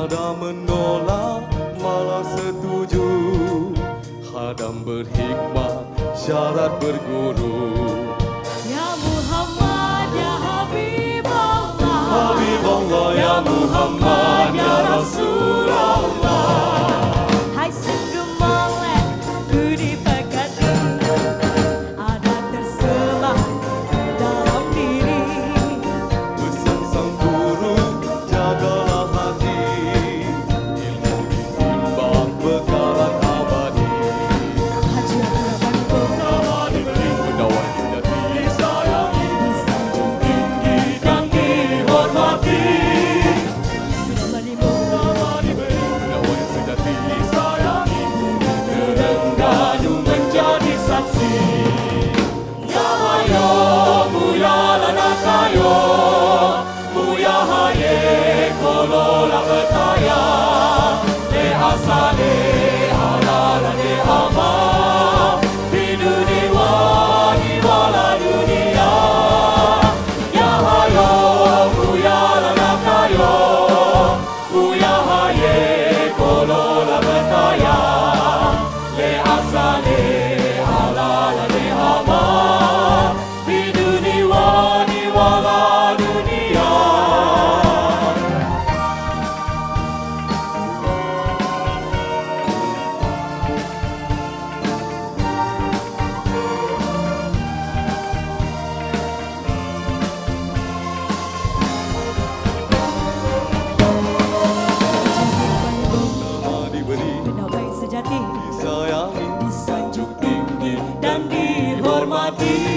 Ada menolak malah setuju, hadam berhikmah syarat berguru. Ya Muhammad ya Habib Allah, Habib Allah ya Muhammad ya Rasulullah. hai sendu molek budi pekat ada terselah di dalam diri. Pesan sang guru, jagalah hati, ilmu ditimbang bekalan abadi. Haji Abdul Nama diberi pendawan sejati, disayangi, disanjung tinggi dan dihormati. Bismillah. Nama diberi pendawan sejati, disayangi, terengganu menjadi saksi. Ya hayo, muya lana kayo, muya haye, kolola betaya, le asale, halala le ama, hidu diwani wala dunia. Ya hayo, muya lana kayo, muya haye, kolola betaya, le asale, halala le ama, hidu diwani wala dunia. Nama diberi, Benda baik sejati disayangi, disanjung tinggi dan dihormati.